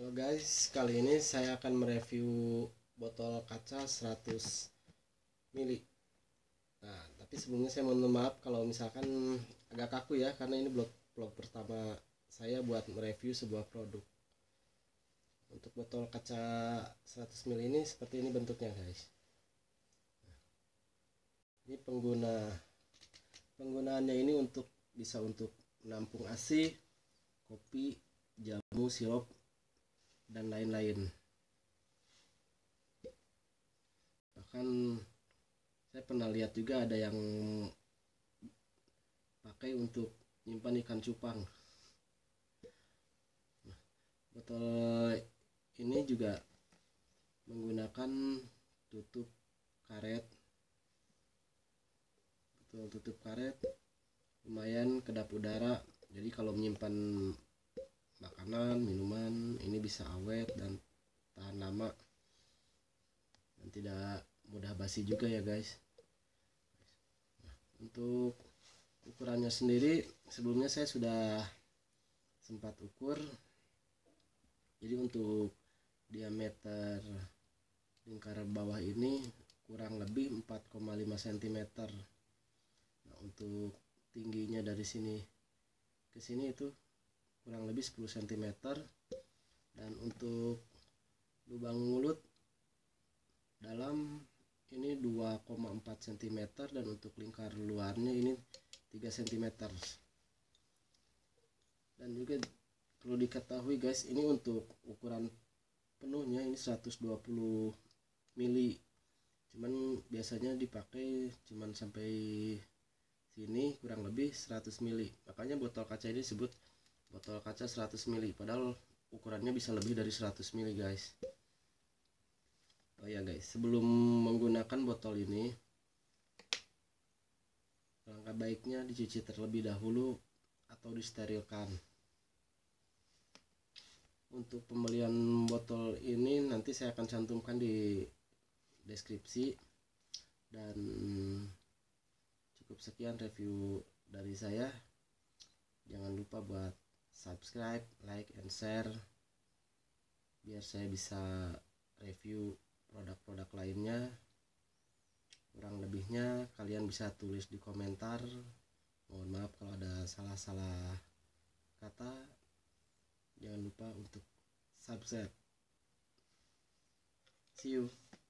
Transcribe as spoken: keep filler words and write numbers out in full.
Halo guys, kali ini saya akan mereview botol kaca seratus mili. Nah, tapi sebelumnya saya mohon maaf kalau misalkan agak kaku ya, karena ini vlog vlog pertama saya buat mereview sebuah produk. Untuk botol kaca seratus mili ini seperti ini bentuknya guys. Ini pengguna penggunaannya ini untuk bisa untuk menampung A S I, kopi, jamu, sirup, dan lain-lain. Bahkan saya pernah lihat juga ada yang pakai untuk nyimpan ikan cupang. Nah, botol ini juga menggunakan tutup karet. Betul, tutup karet lumayan kedap udara, jadi kalau menyimpan makanan, minuman ini bisa awet dan tahan lama dan tidak mudah basi juga ya guys. Nah, untuk ukurannya sendiri sebelumnya saya sudah sempat ukur. Jadi untuk diameter lingkaran bawah ini kurang lebih empat koma lima sentimeter. Nah, untuk tingginya dari sini ke sini itu kurang lebih sepuluh sentimeter, dan untuk lubang mulut dalam ini dua koma empat sentimeter, dan untuk lingkar luarnya ini tiga sentimeter. Dan juga perlu diketahui guys, ini untuk ukuran penuhnya ini seratus dua puluh mili, cuman biasanya dipakai cuman sampai sini kurang lebih seratus mili, makanya botol kaca ini disebut botol kaca seratus mili, padahal ukurannya bisa lebih dari seratus mili guys. Oh ya guys, sebelum menggunakan botol ini langkah baiknya dicuci terlebih dahulu atau disterilkan. Untuk pembelian botol ini nanti saya akan cantumkan di deskripsi. Dan cukup sekian review dari saya. Jangan lupa buat subscribe, like, and share biar saya bisa review produk-produk lainnya. Kurang lebihnya kalian bisa tulis di komentar. Mohon maaf kalau ada salah-salah kata. Jangan lupa untuk subscribe. See you.